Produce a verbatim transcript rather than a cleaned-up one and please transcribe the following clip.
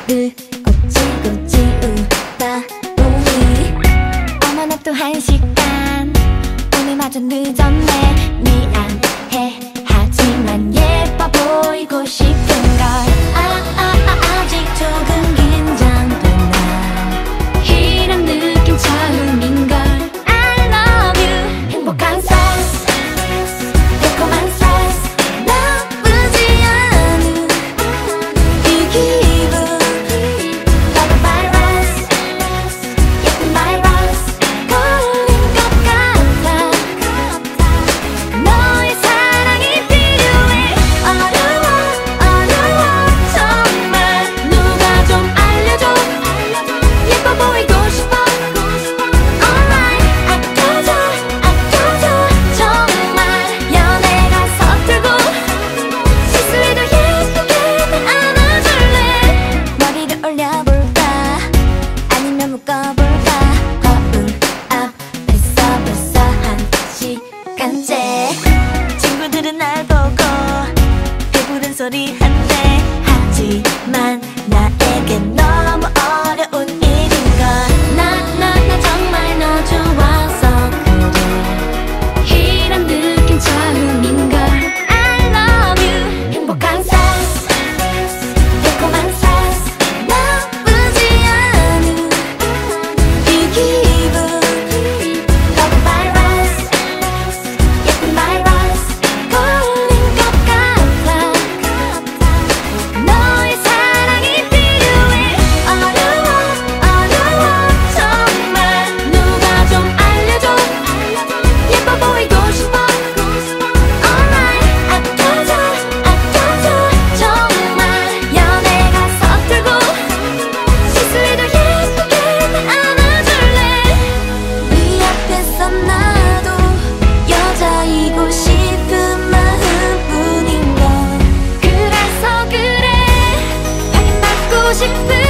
늘 꼬치꼬치 웃다 보니 어머나 또 한 시간 오늘마저 늦었네. 미안해 하지만 예뻐 보이고 싶은걸. 아, 아, 아, 아직 조금 긴장되나 이런 느낌 처음인걸. I love you. 행복한 스트레스 달콤한 스트레스 나쁘지 않은 이 기분. Like a virus 예쁜 바이러스 걸린 것 같아. 너의 사랑이 필요해. 어려워 어려워 정말 누가 좀 알려줘. 예뻐 보이고 싶어. Alright 아껴줘 아껴줘 정말. 연애가 서툴고 실수해도 예쁘게 다 안아줄래. 머리를 올려볼까 아니면 묶어볼까. 거울 앞에서 벌써 한 시간째 친구들은 날 보고 배부른 소리 한대. 하지만 나에겐 너무 어려운 일인걸. 나 나 나 정말 너 좋아서 그래 이런 느낌 처음인걸. I love you. 행복한 스트레스 달콤한 스트레스 나쁘지 않은 이 기분. Like a virus 예쁜 바이러스 걸린 것 같아. 너의 사랑이 필요해. 어려워 어려워 정말 누가 좀 알려줘. 예뻐 보이고 싶어. Alright 아껴줘 아껴줘 정말. 연애가 서툴고 실수해도 예쁘게 다 안아줄래. 네 앞에서 나도 여자이고 싶은 마음뿐인걸. 그래서 그래 확인받고 싶은